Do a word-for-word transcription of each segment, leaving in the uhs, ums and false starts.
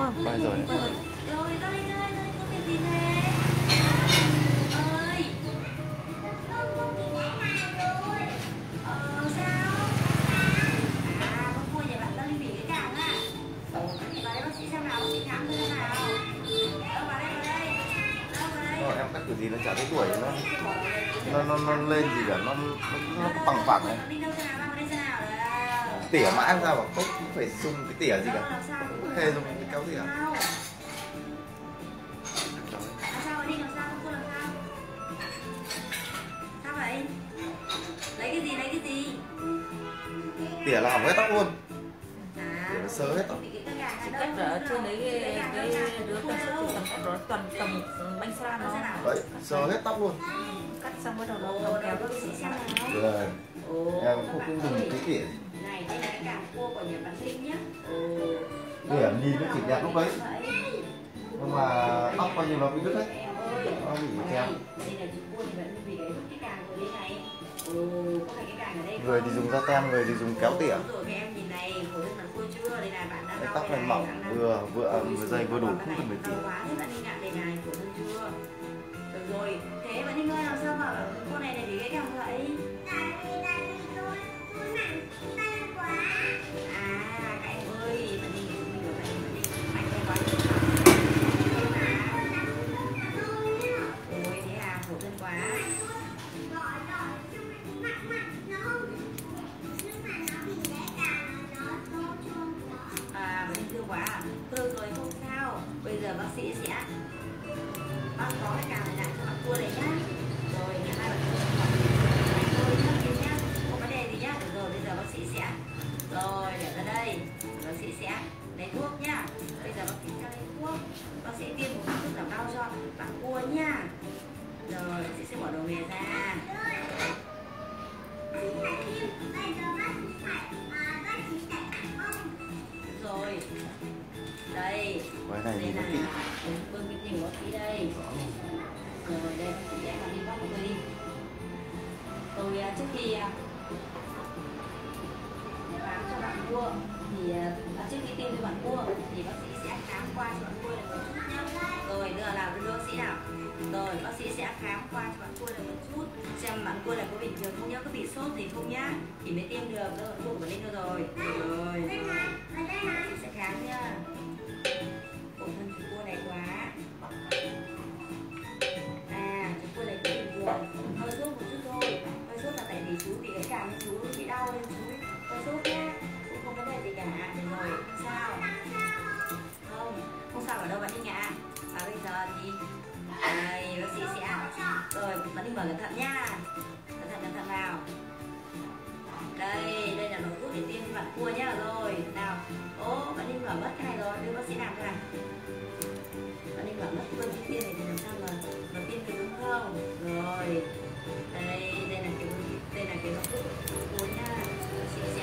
không? Bay rồi. Rồi, tao lên đây, tao lên có việc gì thế? Ơi. Ờ, sao? À, con cua nhà bạn tao đi nghỉ cái cảng à? Vào đây bác sĩ xem nào, bác sĩ khám xem nào. Đâu vào đây, vào đây. Đâu vào đây. Ờ, em cắt kiểu gì nó chả thấy tuổi nó nó nó, nó lên gì cả, nó nó, nó cứ bằng phẳng này. Đi đâu xem nào, vào đây xem nào. Nào. Tỉa mãi làm sao mà không phải dùng cái tỉa gì cả, Làm sao? không hề dùng cái kéo tỉa. Sao? Làm sao đi, làm sao? Cô làm sao? Sao vậy? Lấy cái gì, lấy cái gì? Tỉa là hỏng hết tóc luôn, À, tỉa nó sớ hết tóc. Chỉ cắt ở trên đấy cái cái đứa tần số tầm cắt đó toàn tầm bánh xa nó Đấy, sớ hết tóc luôn. cắt xong bắt đầu nó cầm kéo bác sĩ xem nào. Rồi, em không không dùng cái tỉa gì. Này, đây là cái cảng cua của nhà bạn Linh nhá. Tỉa nhìn nó chỉ đẹp lúc đấy, nhưng mà tóc bao nhiêu nó bị đứt hết, Em ơi, nó bị kém. đây là chú cua thì vẫn vì cái cái càng của đây này. Ồ, có phải cái càng ở đây không? Người thì dùng da tem, người thì dùng kéo tỉa. Đúng rồi, các em nhìn này, hồi trước là cua chưa? Đây là bạn đã Cái đau tóc đây này này, mỏng, bạn đang- vừa vừa vừa dày vừa đủ, không cần phải đau tỉa. quá, thế bạn Linh ạ, đây này, khổ hơn chưa? Được rồi, thế bạn Linh ơi, làm sao mà cô này lại bị gãy càng vậy? À, các em ơi, bạn Linh mình mình bạn Linh, bạn Linh mạnh tay quá. Ôi, thế à, khổ thân quá. À, bạn Linh thương quá à? Thôi rồi, không sao. Bây giờ bác sĩ sẽ bác có cái càng này lại cho bạn cua này nhá. Rồi, ngày mai bạn cua thôi nhá, thế nhá. Không vấn đề gì nhá. Được rồi, bây giờ bác sĩ sẽ rồi, để ra đây. Bác sĩ sẽ lấy thuốc nhá. Bây giờ bác sĩ sẽ lấy thuốc. Bác sĩ tiêm một thuốc giảm đau cho bạn cua nhá. Rồi, bác sĩ sẽ bỏ đồ nghề ra. Rồi. Đây. Cái này Đây thì nó là kỹ. bơm cái nhiều bác sĩ đây. Rồi đây bác sĩ sẽ đi bóc của tôi đi. Tôi à, trước khi à, khám cho bạn cua thì à, trước khi tiêm cho bạn cua thì bác sĩ sẽ khám qua cho bạn cua này một chút nhá. Rồi đưa nào đưa bác sĩ nào. Rồi bác sĩ sẽ khám qua cho bạn cua này một chút xem bạn cua này có bình thường không nhá, có bị sốt gì không nhá thì mới tiêm được. Rồi cua của bạn Linh đâu rồi. Rồi. Bác sĩ sẽ khám nhá. Khổ thân chú cua này quá. À, chú cua này cũng bình thường, hơi sốt một chút thôi. Hơi sốt là tại vì chú bị cái cảm chú bị đau nên chú hơi sốt nhá. Cũng không vấn đề gì cả. Được rồi, không sao. Không, không sao ở đâu bạn Linh ạ. Và bây giờ thì đây, bác sĩ sẽ rồi, bạn Linh mở cẩn thận nha. Cẩn thận, cẩn thận vào. Đây, đây là loại thuốc để tiêm cho bạn cua nhá. Rồi, nào. Ô, bạn Linh mở mất cái này rồi, đưa bác sĩ làm cái này. Bạn Linh mở mất quên cái tiêm này thì làm sao mà mà tiêm được đúng không? Rồi. Đây, đây là cái đây là cái loại thuốc của cua nhá. Bác sĩ sẽ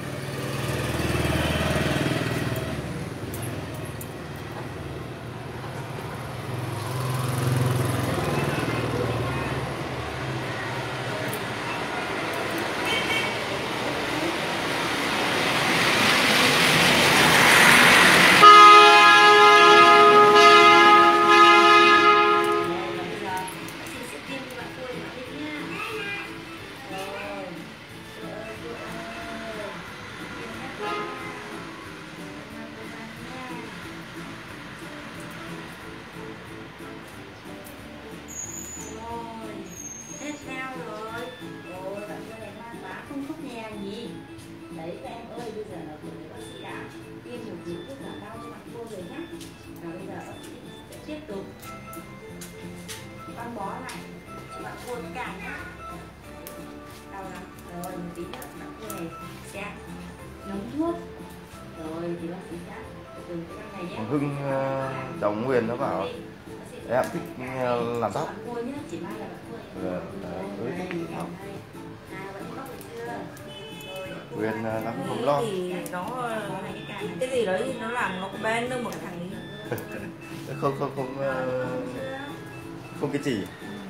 tiếp tục băng bó lại cho bạn cua cả nhá. Đau lắm. Rồi một tí nữa bạn cua này sẽ nhúng thuốc. Rồi thì bác sĩ đã từ cái răng này nhé. Hưng uh, cháu Nguyên nó bảo em thích uh, làm tóc. Bạn cua nhá, chỉ may là bạn cua. Rồi, với thích đi tóc. À, bạn bóc được chưa? Nguyên uh, lắm không lo. Thì nó cái gì đấy nó làm nó bên đâu một thằng ấy. không không không uh, không cái chỉ.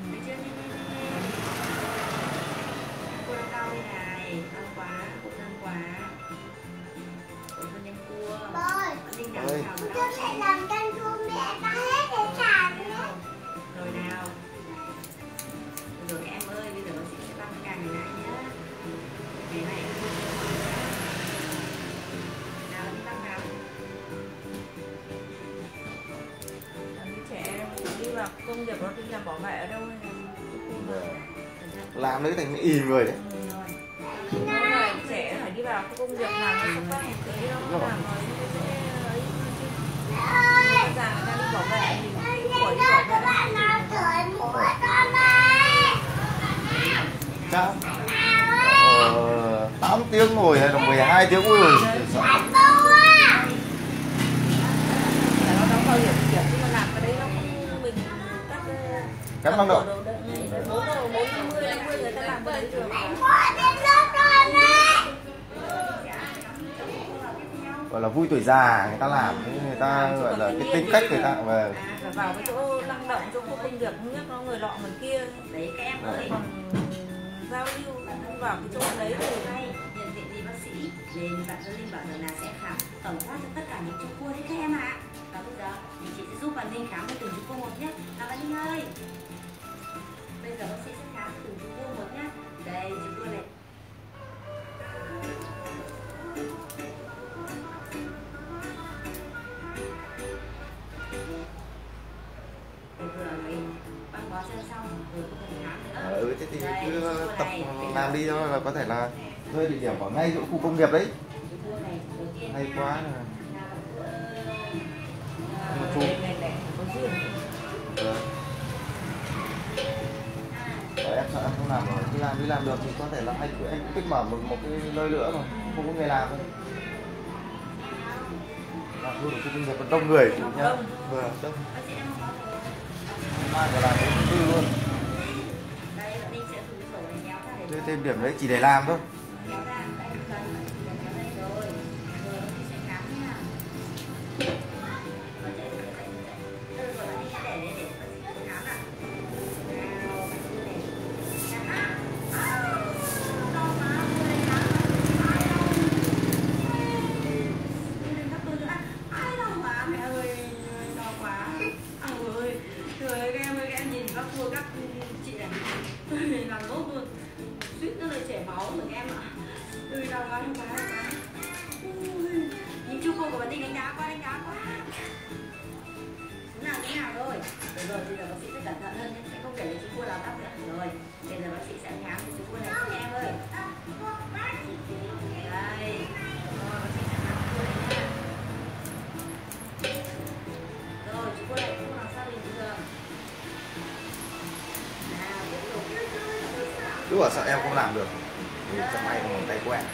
Cua đang cao đây này, cao quá, cua đang quá. Cua thân em cua. Bạn Linh ơi. Tôi sẽ làm canh chua mẹ ta hết để trả nữa. Rồi nào. Rồi các em ơi, bây giờ bác sĩ sẽ băng càng này lại nhá. Cái này em không có hỏi nữa. Nào đi băng nào. Đứa trẻ đi vào công nghiệp nó đi làm bảo vệ ở đâu hay là Làm đấy thành ìm rồi đấy. đúng rồi, trẻ phải đi vào cái công việc làm nó không có một cái đâu làm rồi nó sẽ ấy chứ. Già người ta đi bảo vệ thì tuổi đi bảo vệ. Bạn nào tuổi mùa con ơi. Sao? Ờ, tám tiếng ngồi hay là mười hai tiếng ui rồi. Bạn bông à. Nó đóng bảo hiểm kiểu nhưng mà làm cái đấy nó không mình cắt Cắt năng độ. bốn mươi, năm mươi người ta làm cái đấy được. Mua đến lớp rồi nè. Gọi là vui tuổi già người ta làm, người ta gọi là cái tính cách người ta về. Phải vào cái chỗ năng động, chỗ khu công nghiệp nhất nó người lọ người kia. Đấy các em ơi. Còn giao lưu không vào cái chỗ đấy thì Hay nhận diện gì bác sĩ nên bạn Linh bảo rằng là sẽ khám tổng quát cho tất cả những chú cua đấy các em ạ. Và bây giờ thì chị sẽ giúp bạn Linh khám cho từng chú cua một nhé. Nào bạn Linh ơi, bây giờ bác sĩ sẽ khám từng chú cua một nhé. Đây chú cua này. Bây giờ mình băng bó chân xong rồi không cần khám nữa. Ừ, thế thì cứ tập làm đi thôi, là có thể là thuê địa điểm ở ngay chỗ khu công nghiệp đấy. Hay quá. Một chục. Ờ. Rồi, em sợ em không làm rồi, cứ làm đi làm được thì có thể là anh anh cũng thích mở một một cái nơi nữa mà không có người làm thôi. Làm luôn ở khu công nghiệp còn đông người chủ nhá. Vừa đông. Mai phải làm cái thứ tư luôn. Thuê thêm điểm đấy chỉ để làm thôi. Rồi, bây giờ bác sĩ sẽ cẩn thận hơn nhé, sẽ không để chú cua làm tóc nữa. Rồi, bây giờ bác sĩ sẽ khám chú cua này cho em ơi. Đây, rồi, bác sĩ sẽ khám chú cua này nha. Rồi, chú cua này không làm sao bình thường. Nào, tiếp tục. Cứ bảo sợ em không làm được thì chẳng may còn tay quen.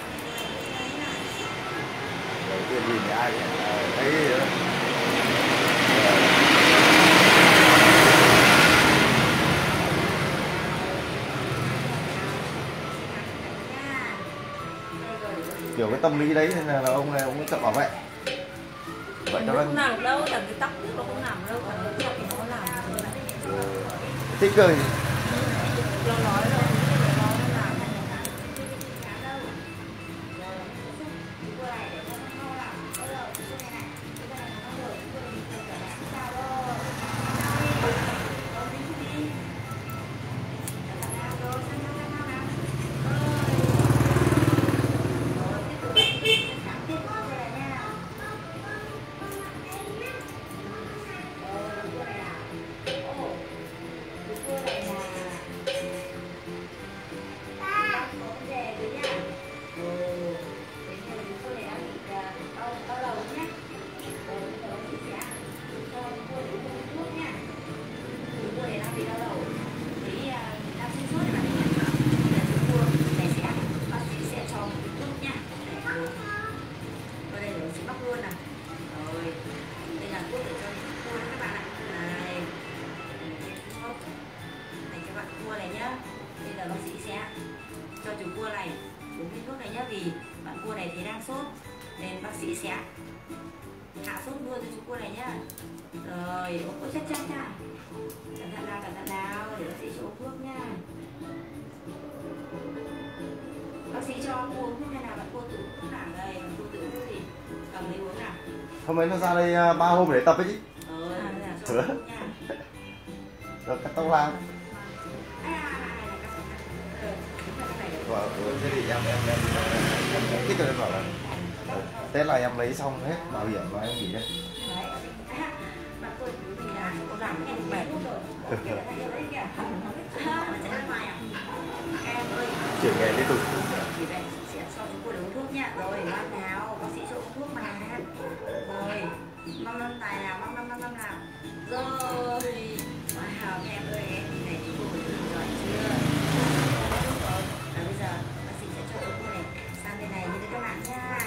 Đầu tiên nhìn thấy ai thấy đấy. Kiểu cái tâm lý đấy nên là, là ông này ông chọn bảo vệ. Vậy nó cho không làm được đâu, thằng cái tóc nó không làm đâu, thằng cái tóc nó làm. Thích cười. Nó nói đâu, nó làm. Vì bạn cua này thì đang sốt nên bác sĩ sẽ hạ sốt luôn cho chú cua này nhá. Rồi, ôi chắc chắc nha. Cẩn thận nào, cẩn thận nào, để bác sĩ cho uống thuốc nha. Bác sĩ cho uống thuốc này nào, bạn cua tự uống thuốc nào đây, bạn cua tự uống thuốc gì? Cầm lấy uống nào. Hôm ấy nó ra đây à, ba hôm để tập ấy chứ. Ờ, À, bây giờ Hứa. cho thuốc nha. Rồi cắt tóc làm. À, à, à, à, cắt, cắt, cắt. Ờ, đúng là cái này được. Và ừ, thế thì em em em, em, em thích rồi em bảo là ờ, Tết là em lấy xong hết bảo hiểm và em nghỉ đấy. Đấy. À, mà tôi vì là cô làm cái này mệt rồi. Kìa, cái này đấy kìa. À, nó sẽ ra ngoài à? Các em ơi. Chuyển nghề liên tục. Vì vậy sẽ cho chúng cô uống thuốc nha. Rồi, ngoan nào, bác sĩ cho uống thuốc mà. Rồi, măm măm tài nào, măm măm măm măm nào. Rồi, wow, các em ơi, em như này chúng cô phải thử giỏi chưa? Rồi, và bây giờ bác sĩ sẽ cho chúng cô này sang bên này như thế các bạn nha.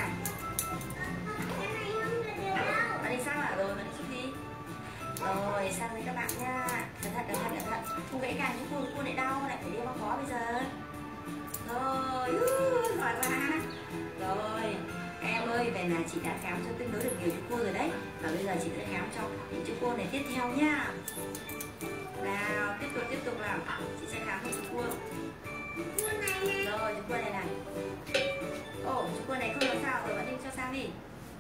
Bạn đi sang ạ? Rồi, bạn đi trước đi. Rồi, sang đây các bạn nha. Cẩn thận, cẩn thận, cẩn thận. Không gãy càng chúng cô, cô lại đau, lại phải đi băng bó bây giờ. Rồi, uh, giỏi quá. Rồi, các em ơi, vậy là chị đã khám cho tương đối được nhiều chú cô rồi đấy. Và bây giờ chị sẽ khám cho những chú cô này tiếp theo nha. Nào, tiếp tục, tiếp tục nào. Chị sẽ khám cho chú cô. Rồi, chú cô này này. Ồ, chú cô này không có sao rồi, bạn Linh cho sang đi.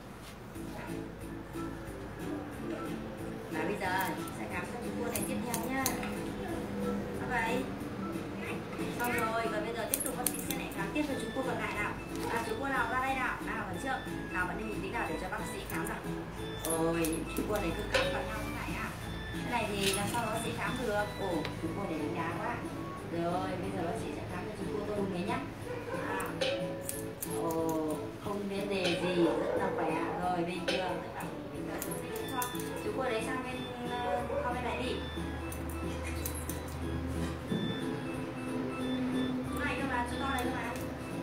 Và bây giờ chị sẽ khám cho chú cô này tiếp theo nha. Như vậy. Xong rồi, và bây giờ tiếp tục bác sĩ sẽ lại khám tiếp cho chú cô còn lại nào. À, chú cô nào ra đây nào, nào vẫn chưa? Nào bạn đi tí nào để cho bác sĩ khám nào. Ôi, chú cô này cứ cắm vào nhau thế này à. Cái này thì làm sao bác sĩ khám được? Ồ, chú cô này đánh giá quá. Rồi, bây giờ bác sĩ sẽ khám cho chú cô tôi đúng đấy nhá. À. Ồ, không vấn đề gì, rất là khỏe. Rồi, bình thường, tất cả bình thường. Chú sẽ cho chú cô đấy sang bên, uh, bên này đi. Chú to này cơ mà.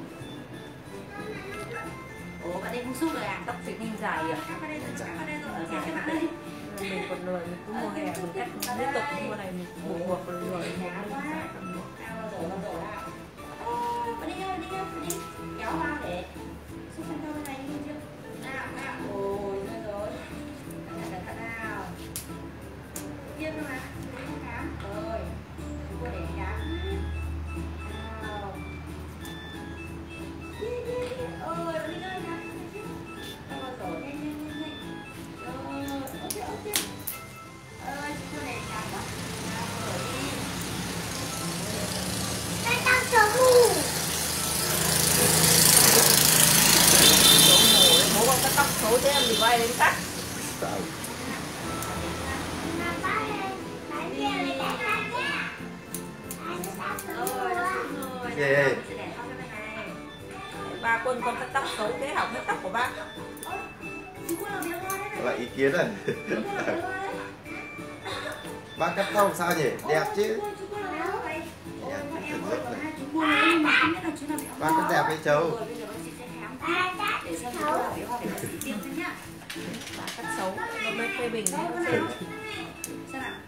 Ủa bạn đi không xúc rồi à? Tóc chị Ninh dài à? Cắt vào đây rồi, cắt vào đây rồi, ở các bạn đây. Mình còn lười, mình cứ mua hè, mình cắt liên tục mua này, mình buộc buộc rồi lười. Ngán quá. Nào rồi, rồi nào. Ô, bạn đi thôi, đi thôi, đi. Kéo vào để xúc sang đâu bên này đi chưa? Nào, nào. Ôi, rồi rồi. Cẩn thận, cẩn thận nào. Tiếp thôi mà. Không khám. Rồi. Chú cô để khám. Ôi, bạn đi ơi, nào. Rồi, rồi, nhanh, nhanh, nhanh, nhanh. Rồi, ok, ok. Ơi, chú cô này khám đó. Nào, rồi đi. Cái tóc số mù. Số mù đấy, bố con cắt tóc số thế làm gì có ai đến cắt. Sao? Mà bác ơi, bác kia lấy cái tóc nha. Anh tóc số mù Rồi, à. rồi. Ghê. Nào, sẽ để cho bên này. Ba Quân con cắt tóc xấu thế học cắt tóc của bác. Ơ, chú cô làm việc ngon đấy này. Lại ý kiến này. Chú cô làm việc ngon đấy. Bác cắt tóc sao nhỉ? Đẹp chứ. Chú cô làm việc ngon vậy. Ôi, các em ơi, có hai chú cô này nhưng mà không biết là chú làm việc ngon. Bác cắt đẹp hay cháu? Rồi, bây giờ bác sĩ sẽ khám để xem chú cô làm việc ngon để bác sĩ tiêm cho nhá. Bác cắt xấu, nó mới phê bình Ôi, con đấy. nào? Xem nào.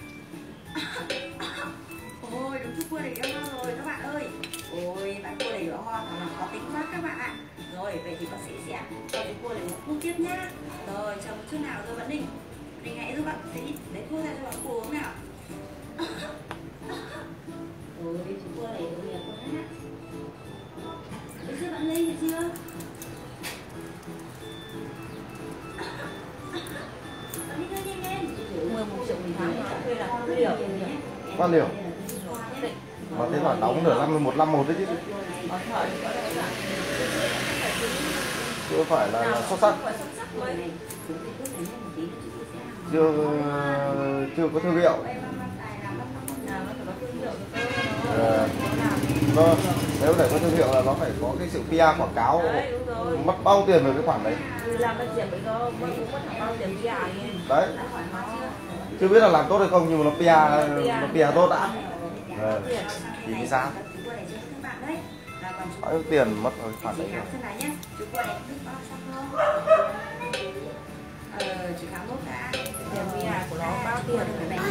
Ôi, đúng chú cua này yêu ngon rồi các bạn ơi. Ôi, bạn cua này yêu ngon, thằng nào có tính quá các bạn ạ. Rồi, vậy thì bác sĩ sẽ cho chú cua này uống thuốc tiếp nhá. Rồi, chờ một chút nào rồi bạn Ninh. Ninh hãy giúp bạn sĩ lấy thuốc ra cho bạn cua uống nào. Ôi, chú cua này tội nghiệp quá. Được chưa bạn Ninh, được chưa? Bạn Ninh ơi, nhanh lên. mười một triệu một tháng mà thuê là không liều. Bao liều? Mà thế là đóng nửa năm một năm một đấy chứ. Có thời có đấy là Chưa phải là, là xuất sắc. phải xuất sắc mới. Chưa chưa có thương hiệu. Nào nó phải có thương hiệu cho tôi. Ờ, vâng, nếu để có thương hiệu là nó phải có cái sự pê e quảng cáo. Đấy, đúng rồi. Mất bao tiền về cái khoản đấy. Vì làm cái chuyện mới có mất cũng mất hàng bao tiền đi à nghe. Đấy. Chưa biết là làm tốt hay không nhưng mà nó pê e nó pê e tốt đã. Ờ, thì vì sao? Bao nhiêu tiền mất rồi khoản đấy. Chú cô này biết bao sắc không? Ờ, chú khám mốt đã. Tiền đi à của nó bao tiền phải đánh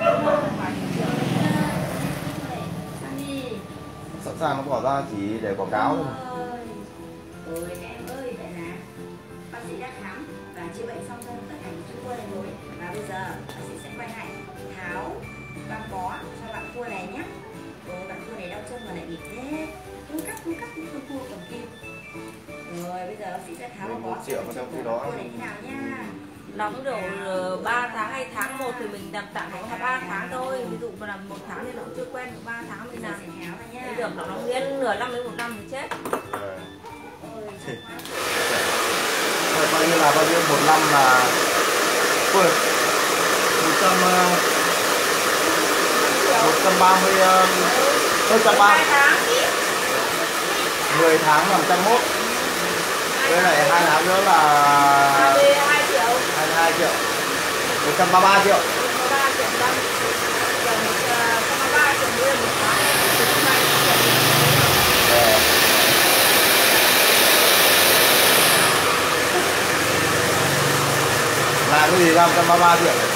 Sang đi. Sẵn sàng nó bỏ ra chỉ để quảng cáo thôi. Ôi các em ơi, vậy là bác sĩ đã khám và chữa bệnh xong cho tất cả những chú cua này rồi. Và bây giờ bác sĩ sẽ quay lại tháo băng bó cho bạn cua này nhé. Ôi bạn cua này đau chân mà lại nghịch thế. Cứ cắt, cứ cắt những con cua cầm kim. Rồi bây giờ bác sĩ sẽ tháo mười một một triệu mà trong khi đó cô này thế nào nha. Đóng độ ba tháng hay tháng một thì mình làm tạm khoảng ba tháng thôi. Ví dụ mà làm một tháng thì nó cũng chưa quen, ba tháng mình làm Sẽ tháo ra nha. bây giờ nó nó nguyên nửa năm đến một năm thì chết. Vâng. Ôi, Vậy bao nhiêu là bao nhiêu một năm là ui, một trăm một trăm ba mươi hơn trăm ba mười tháng là một trăm mốt, với lại hai tháng nữa là hai mươi hai triệu, hai mươi hai triệu, một trăm ba mươi ba triệu. ba triệu năm, giờ một trăm ba mươi ba triệu nữa một tháng, hai triệu. Làm cái gì ra một trăm ba mươi ba triệu?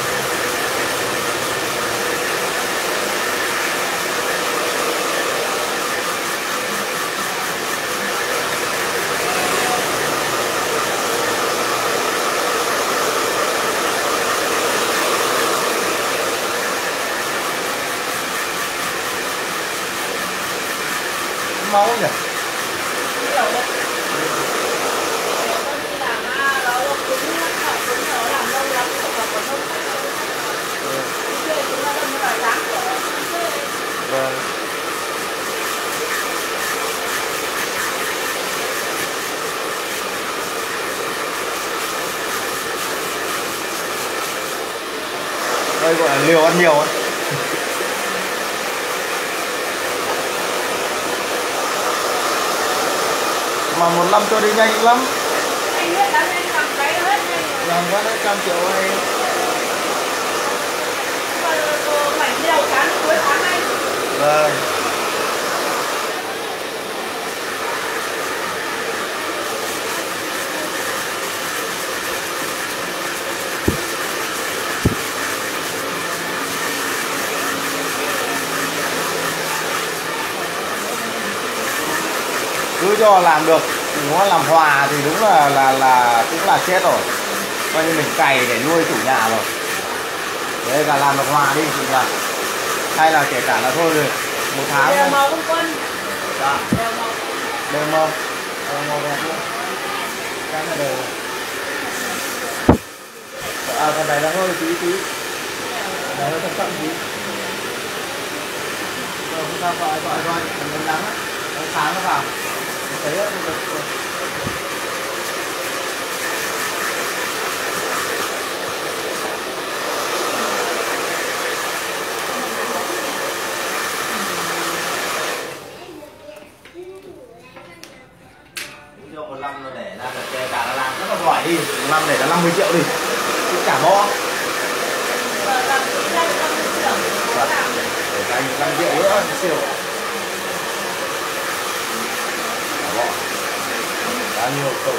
Máu nhỉ? Vâng. Đây gọi là liều ăn nhiều ấy. Mà một năm cho đi nhanh lắm. Làm có đấy trăm triệu hay. Vâng. Cứ cho làm được, nó làm hòa thì đúng là là là cũng là chết rồi. Coi như mình cày để nuôi chủ nhà rồi. Đấy là làm được hòa đi chủ nhà. Hay là kể cả là thôi rồi một tháng đều màu không quân. Dạ. Đều màu. Đều màu. Đều màu đẹp luôn. Cái này đều. À còn này là hơi tí tí. Này hơi thấp thấp tí. Rồi chúng ta gọi gọi gọi mình nắng á. Nó sáng nó vào. Thấy á, được. Cho một năm nó để ra là kể cả là làm rất là giỏi đi, một năm để là năm mươi triệu đi, cứ cả bo. Làm kỹ ra năm mươi triệu. Để ra năm triệu nữa, siêu. Cả bo. Bao nhiêu cầu.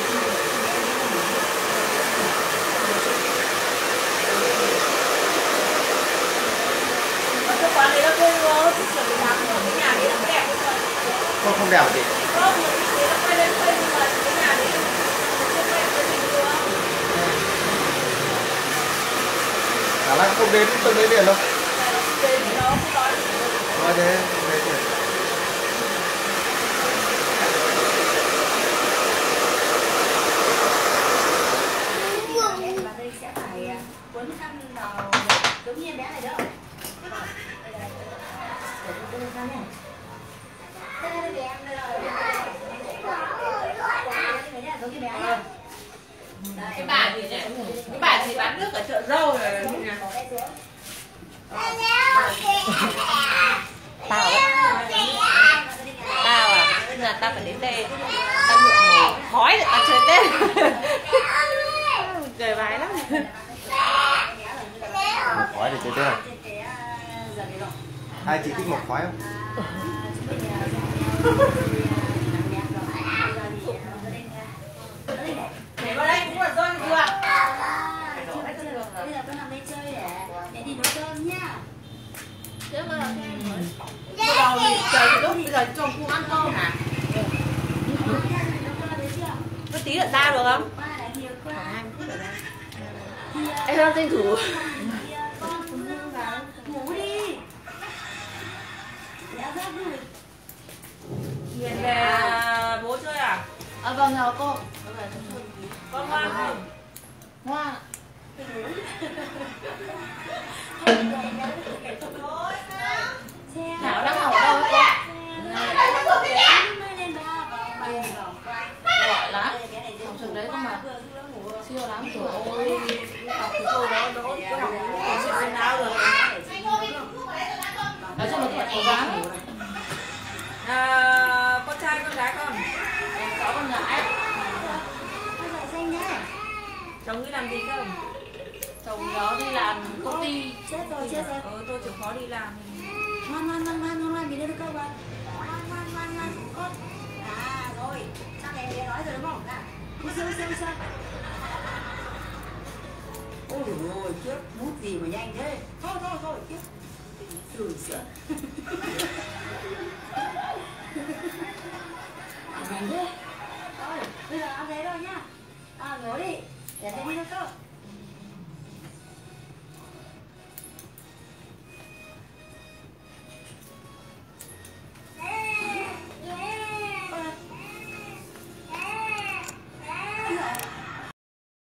Cái quán đấy nó quên luôn, chuẩn bị làm cái nhà đấy nó đẹp rồi. Không không đẹp chị. Không, thì nó quay lên quay nhưng mà cái nhà đấy nó quay cái gì nữa. Khả năng không đến tôi đến liền đâu. Đến thì nó không nói. Nói thế, thế thì. Bà đây sẽ phải quấn khăn vào giống như bé này đó. Để tôi đưa ra nhé. Đây đây bé em đây rồi. Giống như bé nhá. Cái bà gì nhỉ? Cái bà gì bán nước ở chợ rau rồi. Tao á. Tao à? Bây giờ tao phải đến đây. Tao nhuộm màu khói để tao chơi Tết. Cười vái lắm. Một khói để chơi Tết à? Hai chị thích một khói không? Để vào đây cũng là rơi vừa. Bây giờ con nằm đây chơi để để đi nấu cơm nhá. Chứ bây giờ bây giờ thì trời thì lúc bây giờ chồng không ăn cơm hả? Có tí nữa ra được không? Em đang tranh thủ. Con cùng Hương vào ngủ đi. Đã giấc rồi. Hiền về bố chơi à? con chào cô. Con ngoan không? Ngoan. Thảo đang học ở đâu cô? Gọi lắm. Học trường đấy không mà. Siêu lắm rồi. Ôi. Học thì cô đó đỗ có học có sự bên nào rồi. Nói chung là phải cố gắng. À, con trai con gái con? Em có con gái. Chồng đi làm gì không? Chồng đó đi làm công ty. Chết rồi, chết rồi. Ừ, tôi chịu khó đi làm. Ngoan ngoan ngoan ngoan ngoan ngoan, vì đây được câu bạn. Ngoan ngoan ngoan ngoan con. À rồi, chắc em bé nói rồi đúng không? À, đi xem xem xem. Ôi dồi ôi, chết, mút gì mà nhanh thế. Thôi thôi thôi, chết. Sủi sữa. À, nhanh thế. Thôi, bây giờ ăn thế thôi nhá. À, ngồi đi, để tôi đi cho cô.